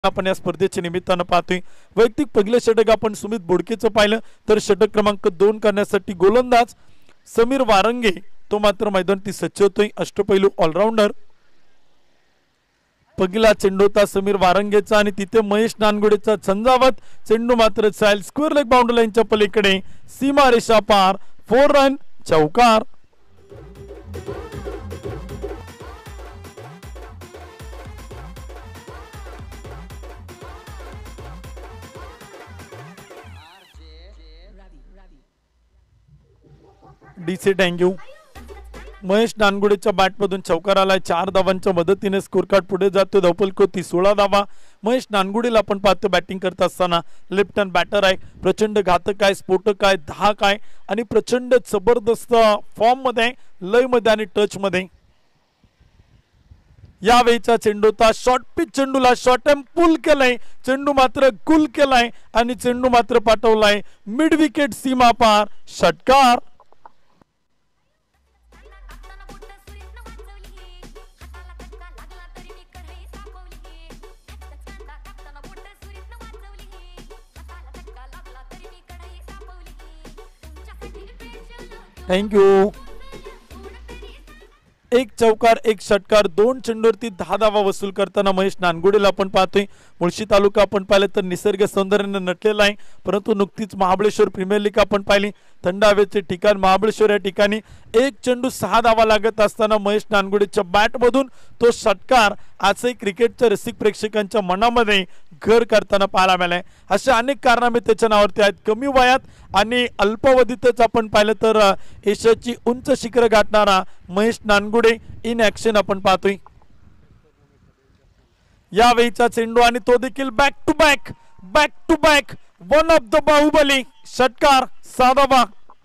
आपण या स्पर्धेच्या निमित्तानं पाहतोय। वैयक्तिक पहिले षटक आपण सुमित बोडकेचं पाहिलं तर षटक क्रमांक 2 करण्यासाठी गोलंदाज समीर वारंगे तो मात्र मैदानात सज्ज होतोय। अष्टपैलू ऑलराऊंडर पहिला चेंडू होता समीर वारंगेचा आणि तिथे महेश नानगुडेचा झंझावत चेंडू मात्र चाइल्ड स्क्वेअर लेग बाउंड्री लाईनच्या पलीकडे सीमा रेषा पार 4 रन चौकार। DC thank you. महेश नानगुडेच्या बॅटमधून चौकार आलाय। 4 धावांच्या मदतीने स्कोर कार्ड पुढे जातो। धावफलकोती 16 धावा। महेश नानगुडेला आपण पाहतो बॅटिंग करत असताना लेफ्ट हँड बॅटर आहे, प्रचंड घातक आहे, स्फोटक आहे, धाक आहे आणि प्रचंड जबरदस्त फॉर्म मध्ये, लय मध्ये आणि टच मध्ये। यावेळीचा चेंडू होता शॉर्ट पिच चेंडूला शॉर्ट एम पुल केलाय, चेंडू मात्र गुल केलाय आणि चेंडू मात्र पाठवलाय मिड विकेट सीमा पार षटकार। थँक्यू। एक चौकार एक षटकार 2 चेंडूवरती 10 धावा वसूल करताना महेश नानगुडेला आपण पाहतोय। मुळशी तालुका आपण पाहिलं तर निसर्ग सौंदर्याने नटलेला आहे, परंतु नुकतीच महाबळेश्वर प्रीमियर लीग आपण पाहिली। थंड हवेचे ठिकाण महाबळेश्वर या ठिकाणी एक चेंडू 6 धावा लागत असताना महेश नानगुडेच्या बॅटमधून तो षटकार आजही क्रिकेटच्या रसिक प्रेक्षकांच्या मनामध्ये घर करताना पाहायला मिळालाय। अशा अनेक कारणामे त्याच्या नावावरती आहेत। कमी वयात आणि अल्पावधीतच आपण पाहिलं तर एशियाची उंच शिखर गाठणारा महेश नानगुडे इन ऍक्शन आपण पाहतोय। यावेळीचा चेंडू आणि तो देखील back to back one of the Baahubali षटकार 6 धावा।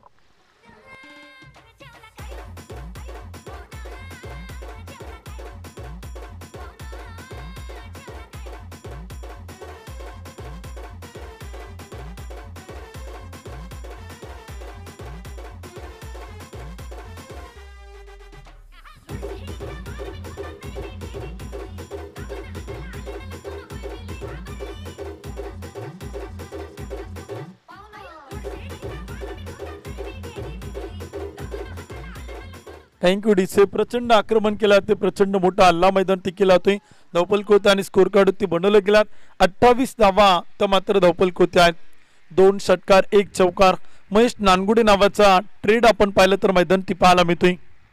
Thank you DC. प्रचंड आक्रमण केला ते प्रचंड मोठा हल्ला मैदानात केला होता। धावफलक आणि स्कोर कार्ड वरती बनवले गेलात 28 धावा तर मात्र धावफलक आहेत। 2 षटकार 1 चौकार। महेश नानगुडे नावाचा ट्रेड आपण पाहिलं तर मैदानात पाहायला मिळतोय।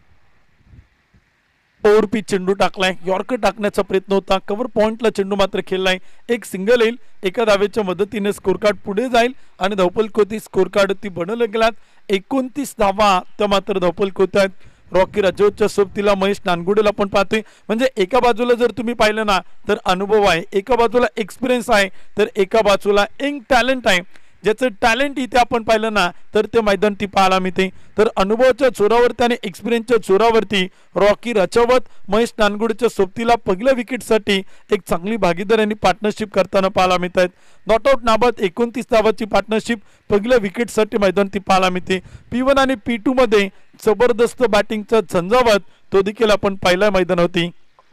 ओव्हर पिच चेंडू टाकलाय, यॉर्कर टाकण्याचा प्रयत्न होता, कव्हर पॉइंटला चेंडू मात्र खेळलाय, एक सिंगल येईल, एका धावेच्या मदतीने स्कोर कार्ड पुढे जाईल आणि धावफलक स्कोर कार्ड वरती बनवले गेलात 29 धावा तर मात्र धावफलक आहेत। रॉकी राजवतच्या सोबतीला महेश नानगुडेला आपण पाहतोय। म्हणजे एका बाजूला जर तुम्ही पाहिलं ना तर अनुभव आहे, एका बाजूला एक्सपिरियन्स आहे, तर एका बाजूला यंग टॅलेंट आहे। ज्याचं टॅलेंट इथे आपण पाहिलं ना तर ते मैदानात पाहायला मिळते। तर अनुभवाच्या जोरावरती आणि एक्सपिरियन्सच्या जोरावरती रॉकी राजवत महेश नानगुडेच्या सोबतीला पहिल्या विकेटसाठी एक चांगली भागीदारी आणि पार्टनरशिप करताना पाहायला मिळत आहेत। नॉट आउट नाबाद 29 धावाची पार्टनरशिप पहिल्या विकेटसाठी मैदानात पाहायला मिळते। P1 आणि P2 मध्ये जबरदस्त बॅटिंगचा झंझावत तो देखील आपण पहिल्या मैदानावरती।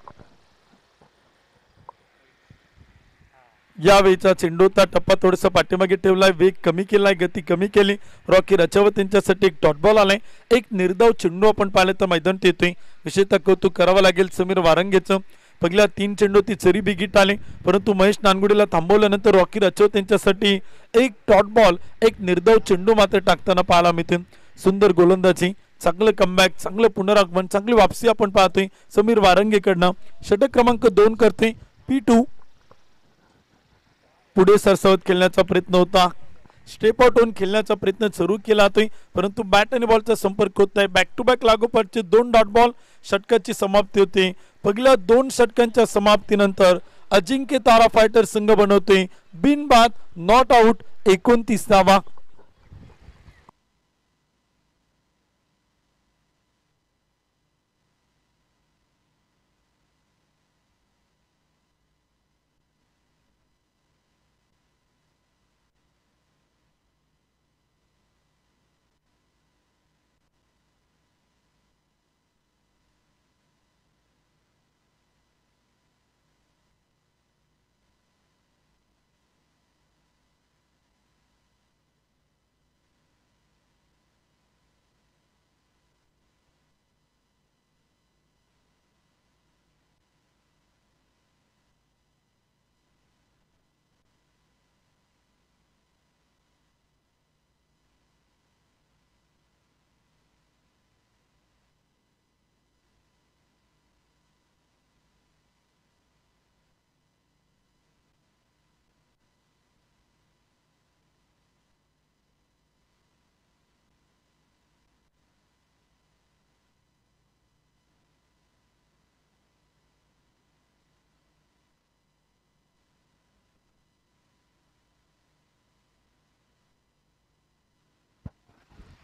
यावेळीचा चेंडूचा टप्पा थोडासा पाठीमागे ठेवलाय, वेग कमी केलाय, गती कमी केली। रॉकी राजवत यांच्यासाठी एक डॉट बॉल आलाय, एक निर्धाव चेंडू आपण पाहिलं तर मैदानात येतोय। विशेषतः कौतुक करावं लागेल समीर वारंगेचं। पहिल्या 3 चेंडू ती चरी बिगिट आले, परंतु महेश नानगुडेला थांबवल्यानंतर रॉकी राजवत यांच्यासाठी एक डॉट बॉल एक निर्धाव चेंडू मात्र टाकताना पाहायला मिळते। सुंदर गोलंदाजी, चांगलं कमबॅक, चांगलं पुनरागमन, चांगली वापसी आपण पाहतोय समीर वारंगेकडनं। षटक क्रमांक 2 करते P2 पुढे सरसावत खेळण्याचा प्रयत्न होता, स्टेप आउट होऊन खेळण्याचा प्रयत्न सुरू केला होता, परंतु बॅट आणि बॉलचा संपर्क होत नाही। बॅक टू बॅक लागोपाठचे 2 डॉट बॉल षटकाची समाप्ती होते। पहिल्या 2 षटकांच्या समाप्तीनंतर अजिंक्य तारा फायटर संघ बनवते बिनबाद नॉट आउट 29 धावा।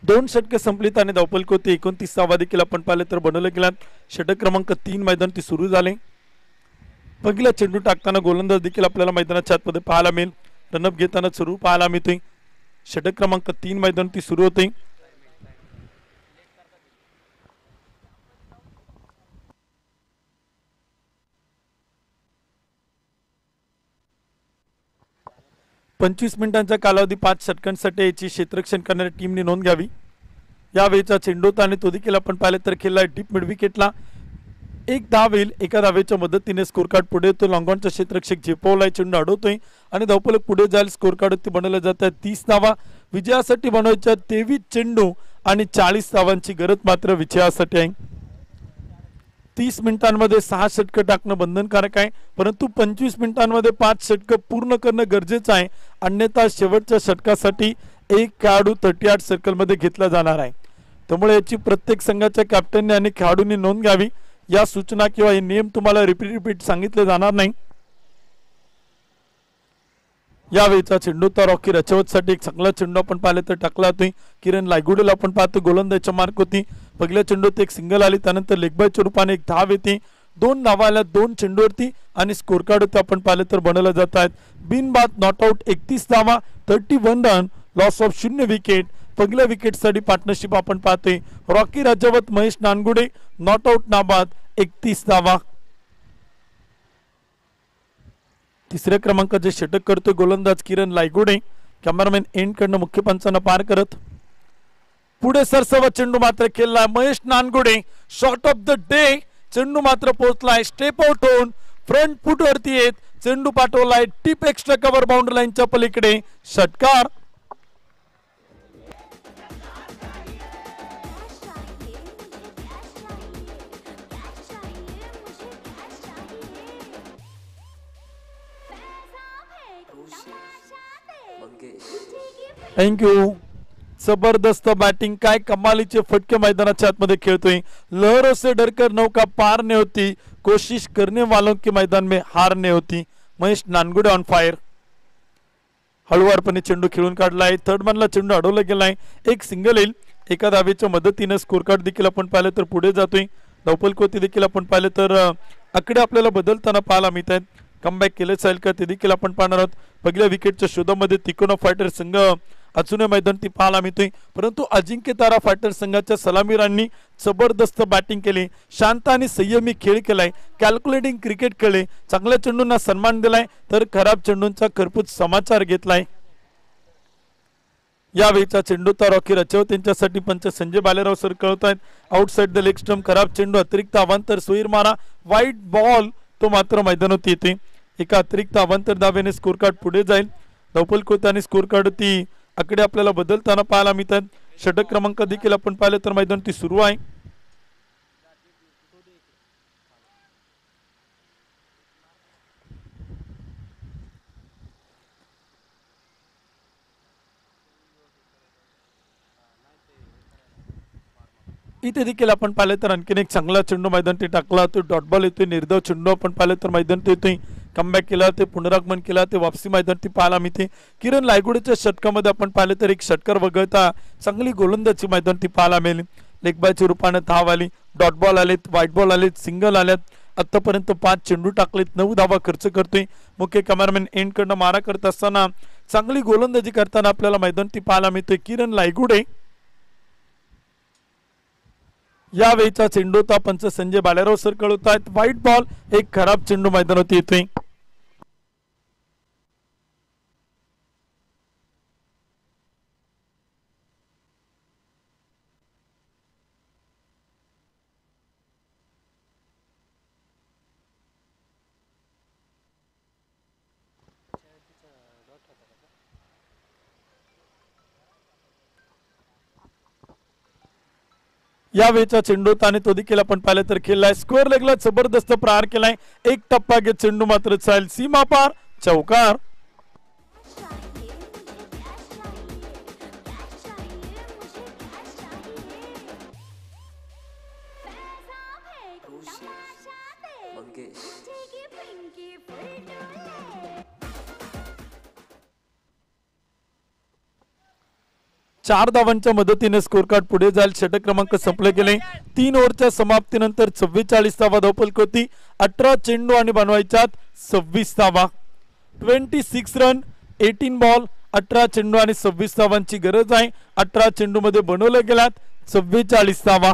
2 षटके संपलीत आणि धावफलक होती 29 देखील आपण पाहिले तर बनवले गेलात. षटक क्रमांक 3 मैदान ती सुरू झाले. पहिला चेंडू टाकताना गोलंदाज देखील आपल्याला मैदानाच्या आतमध्ये पाहायला मिळेल. रनअप घेताना सुरू पाहायला मिळते. षटक क्रमांक 3 मैदान ती सुरू होते. पंचवीस मिनिटांचा कालावधी 5 षटकांसाठी याची क्षेत्ररक्षण करणाऱ्या टीमने नोंद घ्यावी. यावेळेचा चेंडू आणि तो देखील आपण पाहिले तर खेळला डीप मिड विकेटला. एक धाव येईल. एका धावेच्या मदतीने स्कोर कार्ड पुढे येतो. लॉंगॉनचा क्षेत्ररक्षक झेपवलाय. चेंडू अडवतोय आणि धावफलक पुढे जाईल. स्कोर कार्ड वरती बनवले जात आहे 30 धावा. विजयासाठी बनवायच्या 23 चेंडू आणि 40 धावांची गरज मात्र विजयासाठी आहे. 30 मिनिटांमध्ये 6 षटकं टाकणं बंधनकारक आहे, परंतु 25 मिनिटांमध्ये 5 षटकं पूर्ण करणं गरजेचं आहे. अन्यथा शेवटच्या षटकासाठी एक खेळाडू 38 सर्कलमध्ये घेतला जाणार आहे. त्यामुळे याची प्रत्येक संघाच्या कॅप्टनने आणि खेळाडूंनी नोंद घ्यावी. या सूचना किंवा हे नियम तुम्हाला रिपीट सांगितले जाणार नाही. यावेळीचा चेंडू तर रॉकी रचवतसाठी एक चांगला चेंडू आपण पाहिले तर टाकला होती. किरण लायगुडेला आपण पाहतो गोलंदाजीच्या मार्क होती. पहिल्या चेंडूत एक सिंगल आली, त्यानंतर लेगबायच्या रूपाने एक धाव येते. 2 धावा आल्या 2 चेंडूवरती आणि स्कोर कार्ड होते आपण पाहिले तर बनवले जात आहेत. बिनबाद नॉट आउट 31 धावा 31 रन, लॉस ऑफ 0 विकेट. पहिल्या विकेटसाठी पार्टनरशिप आपण पाहतोय रॉकी राजावत महेश नानगुडे. नॉट आउट नाबाद 31 धावा. तिसऱ्या क्रमांकाचे षटक करतोय गोलंदाज किरण लायगुडे. कॅमेरामॅन एंड कडनं मुख्य पंचांना पार करत पुढे सरसवा चेंडू मात्र खेळला Mahesh Nangude. Shot of the day. चेंडू मात्र पोहोचलाय स्टेप आउट होऊन फ्रंट फुट वरती येत चेंडू पाठवलाय टीप एक्स्ट्रा कव्हर बाउंड्री लाईनच्या पलीकडे. षटकार. थँक्यू. जबरदस्त बॅटिंग. काय कमालीचे फटके मैदानाच्या आतमध्ये खेळतोय. लहरों से डरकर नौका पार नहीं होती, कोशिश करने वालों के मैदान में हार नहीं होती. Mahesh Nangude on fire. हळूवारपणे चेंडू खेळून काढलाय. थर्ड मॅनला चेंडू अडवला गेलाय. एक सिंगल येईल. एका धावेच्या मदतीने स्कोर कार्ड देखील आपण पाहिलं तर पुढे जातोय. धावफलक देखील आपण पाहिलं तर आकडे आपल्याला बदलताना पाहायला मिळत आहेत. कमबॅक केलेच जाईल का ते देखील आपण पाहणार आहोत. पहिल्या विकेटच्या शोधामध्ये तिकोना फायटर संघ अजूनही मैदान ती पाहायला मिळतोय, परंतु अजिंक्य तारा फायटर संघाच्या सलामीरांनी जबरदस्त बॅटिंग केली. शांत आणि संयमी खेळ केलाय. कॅल्क्युलेटिंग क्रिकेट खेळले. चांगल्या चेंडूंना सन्मान दिलाय तर खराब चेंडूंचा खरपूस समाचार घेतलाय. यावेळीचा चेंडू तर रॉकी रचवत यांच्यासाठी पंच संजय बालेराव सर कळत आहेत. Outside the leg stump. खराब चेंडू. अतिरिक्त अवांतर सोयीर मारा. वाईट बॉल. तो मात्र मैदानात येते. एका अतिरिक्त अवांतर धावेने स्कोर कार्ड पुढे जाईल. धावफलक आणि स्कोर कार्ड ती आकडे आपल्याला बदलताना पाहायला मिळतात. षटक क्रमांक देखील आपण पाहिलं तर मैदान ती सुरू आहे. इथे देखील आपण पाहिलं तर आणखीन एक चांगला चेंडू मैदान ते टाकला. तो डॉट बॉल येतोय. निर्धाव चेंडू आपण पाहिलं तर मैदान ते येतोय. कमबॅक केला. ते पुनरागमन केला. ते वापसी मैदान ती पाहायला मिळते. किरण लायगुडेच्या षटकामध्ये आपण पाहिलं तर एक षटकार वगळता चांगली गोलंदाजी मैदान ती पाहायला मिळेल. लेगबायच्या रूपाने धाव आली. डॉट बॉल आलेत. व्हाईट बॉल आलेत. सिंगल आल्यात. आतापर्यंत 5 चेंडू टाकलेत. 9 धावा खर्च करतोय. मुख्य कॅमेरामॅन एंड कडनं मारा करत असताना चांगली गोलंदाजी करताना आपल्याला मैदान ती पाहायला मिळतोय किरण लायगुडे. यावेळीचा चेंडू पंच संजय बालेराव सर कळवत आहेत. Wide ball. एक खराब चेंडू मैदानात येतोय. यावेळीचा चेंडू आणि तो देखील आपण पाहिलं तर खेळलाय. स्क्वेअर लेगला जबरदस्त प्रहार केलाय. एक टप्पा घेत चेंडू मात्र चाल सीमा पार. चौकार. 4 धावांच्या मदतीने स्कोर कार्ड पुढे जाईल. षटक क्रमांक संपले गेले. 3 ओव्हरच्या समाप्तीनंतर 44 धावा धावफलक होती. 18 चेंडू आणि बनवायच्यात 26 धावा. 26 रन 18 बॉल 18 चेंडू आणि 26 धावांची गरज आहे. 18 चेंडू मध्ये बनवले गेल्यात 44 धावा.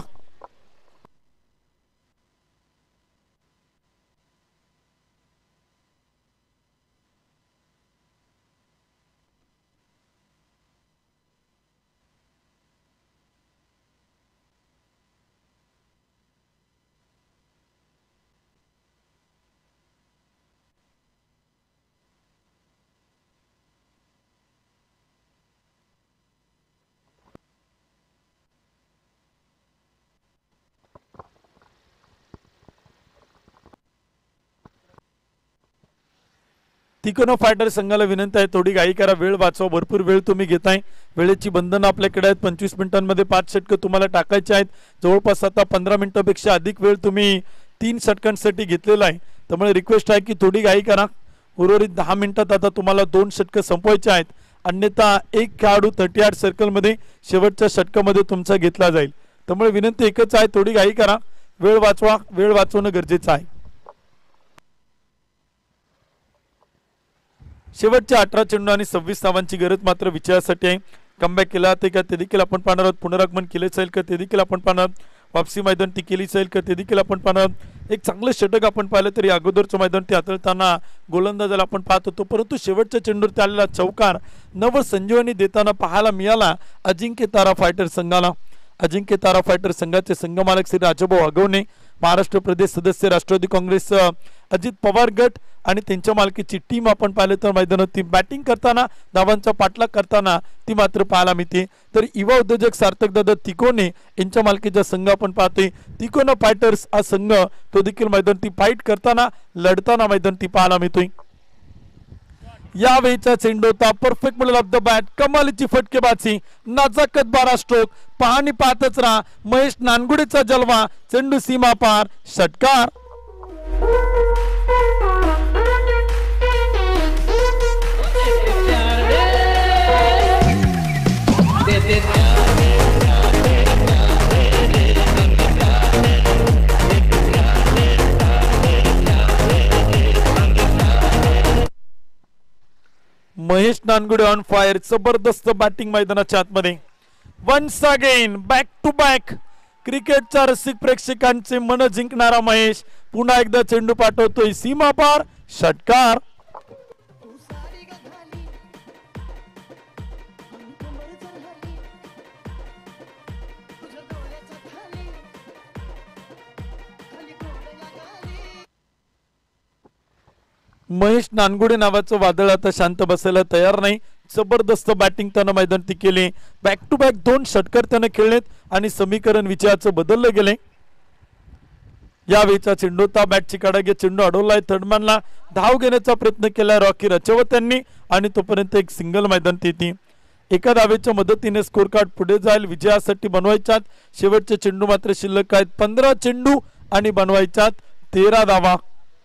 तिकोना फायटर संघाला विनंती आहे थोडी घाई करा, वेळ वाचवा. भरपूर वेळ तुम्ही घेताय. वेळेची बंधनं आपल्याकडे आहेत. 25 मिनिटांमध्ये 5 षटकं तुम्हाला टाकायचे आहेत. जवळपास आता 15 मिनिटांपेक्षा अधिक वेळ तुम्ही 3 षटकांसाठी घेतलेला आहे. त्यामुळे रिक्वेस्ट आहे की थोडी घाई करा. उर्वरित 10 मिनिटात आता तुम्हाला 2 षटकं संपवायचे आहेत. अन्यथा एक खेळाडू 38 सर्कलमध्ये शेवटच्या षटकामध्ये तुमचा घेतला जाईल. त्यामुळे विनंती एकच आहे, थोडी घाई करा, वेळ वाचवा. वेळ वाचवणं गरजेचं आहे. शेवटच्या 18 चेंडू आणि 26 धावांची गरज मात्र विजयासाठी आहे. कमबॅक केला ते का ते देखील आपण पाहणार आहोत. पुनरागमन केले जाईल का ते देखील आपण पाहणार आहोत. वापसी मैदान ती केली जाईल का ते देखील आपण पाहणार आहोत. एक चांगलं षटक आपण पाहिलं तरी अगोदरचं मैदान ते हाताळताना गोलंदाजाला आपण पाहत होतो, परंतु शेवटच्या चेंडूवर आलेला चौकार नव संजीवनी देताना पाहायला मिळाला अजिंक्य तारा फायटर संघाला. अजिंक्य तारा फायटर संघाचे संघमालक श्री राजाभाऊ अगवणे, महाराष्ट्र प्रदेश सदस्य राष्ट्रवादी काँग्रेस अजित पवार गट आणि त्यांच्या मालकीची टीम आपण पाहिलं तर मैदानात ती बॅटिंग करताना धावांचा पाठलाग करताना ती मात्र पाहायला मिळते. तर युवा उद्योजक सार्थक दादा तिकोने यांच्या मालकीचा संघ आपण पाहतोय. तिकोना फायटर्स हा संघ तो देखील मैदान ती फाईट करताना लढताना मैदान ती पाहायला मिळतोय. यावेळीचा चेंडू होता perfect middle of the bat, कमालीची फटकेबाजी, नजाकत 12 स्ट्रोक. पाहणी पाहतच राहा. महेश नानगुडेचा जलवा, चेंडू सीमा पार, षटकार. महेश नानगुडे ऑन फायर, जबरदस्त बॅटिंग मैदानाच्या आतमध्ये. Once again back to back क्रिकेटच्या रसिक प्रेक्षकांचे मन जिंकणारा महेश पुन्हा एकदा चेंडू पाठवतोय सीमा पार, षटकार. महेश नानगुडे नावाचं वादळ आता शांत बसायला तयार नाही. जबरदस्त बॅटिंग त्यानं मैदान ती केली. बॅक टू बॅक 2 षटकार त्यानं खेळलेत आणि समीकरण विजयाचं बदललं गेले. यावेळीचा चेंडू ता बॅटची काढा चेंडू अडवलाय. थर्डमॅनला धाव घेण्याचा प्रयत्न केलाय रॉकी रचवत यांनी आणि तोपर्यंत एक सिंगल मैदान ती एका धावेच्या मदतीने स्कोर कार्ड पुढे जाईल. विजयासाठी बनवायच्यात शेवटचे चेंडू मात्र शिल्लक आहेत. 15 चेंडू आणि बनवायच्यात 13 धावा.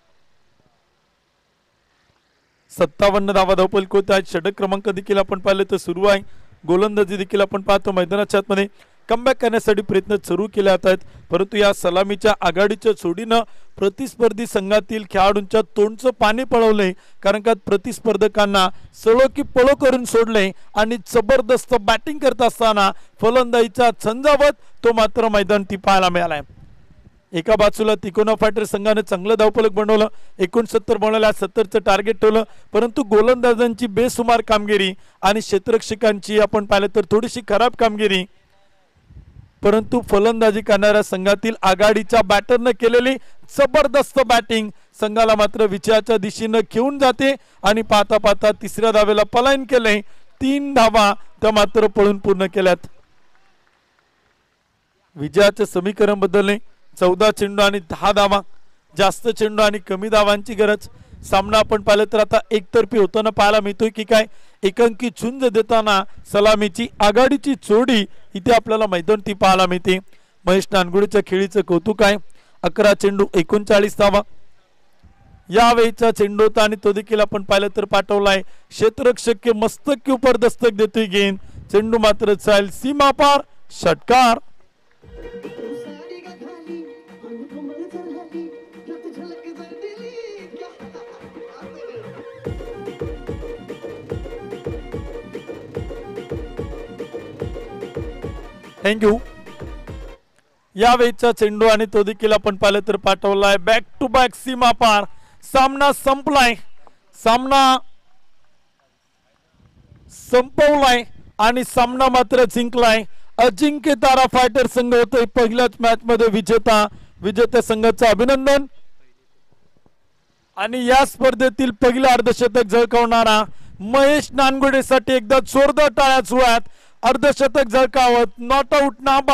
57 धावा धावफलक होत आहेत. षटक क्रमांक देखील आपण पाहिले तर सुरू आहे. गोलंदाजी देखील आपण पाहतो. मैदानाच्या आतमध्ये कमबॅक करण्यासाठी प्रयत्न सुरू केले जात आहेत, परंतु या सलामीच्या आघाडीच्या जोडीनं प्रतिस्पर्धी संघातील खेळाडूंच्या तोंडचं पाणी पळवलंय. कारण का प्रतिस्पर्धकांना सळो की पळो करून सोडले आणि जबरदस्त बॅटिंग करत असताना फलंदाजीचा झंझावत तो मात्र मैदान ती पाहायला मिळालाय. एका बाजूला तिकोना फायटर संघाने चांगलं धावफलक बनवलं. 69 बनवल्या, 70चं टार्गेट ठेवलं, परंतु गोलंदाजांची बेसुमार कामगिरी आणि क्षेत्ररक्षकांची आपण पाहिलं तर थोडीशी खराब कामगिरी, परंतु फलंदाजी करणाऱ्या संघातील आघाडीच्या बॅटरने केलेली जबरदस्त बॅटिंग संघाला मात्र विजयाच्या दिशेने घेऊन जाते. आणि पाहता पाहता तिसऱ्या धावेला पलायन केले. 3 धावा त्या मात्र पळून पूर्ण केल्यात. विजयाचे समीकरण बदलले. 14 चेंडू आणि 10 धावा. जास्त चेंडू आणि कमी धावांची गरज. सामना आपण पाहिलं तर आता एकतर्फी होताना पाहायला मिळतोय की काय एकांकी झुंज देताना सलामीची आघाडीची जोडी इथे आपल्याला मैदान ती पाहायला मिळते. महेश नानगुडेच्या खेळीचं कौतुक आहे. 11 चेंडू 39 धावा. यावेळीचा चेंडू होता आणि तो देखील आपण पाहिलं तर पाठवलाय. क्षेत्ररक्षक के मस्तक के ऊपर दस्तक देतोय गेंद. चेंडू मात्र जाईल सीमा पार, षटकार. थँक्यू. यावेळीचा चेंडू आणि तो देखील आपण पाहिलं तर पाठवलाय बॅक टू बॅक सीमा पार. सामना संपलाय, सामना संपवलाय आणि सामना मात्र जिंकलाय. अजिंक्य तारा फायटर संघ होते पहिल्याच मॅच मध्ये विजेता. विजेत्या संघाचं अभिनंदन. आणि या स्पर्धेतील पहिलं अर्धशतक झळकावणारा महेश नानगुडेसाठी एकदा जोरदार टाळ्या सुरू आहेत. अर्धशतक झळकावत नॉट आउट ना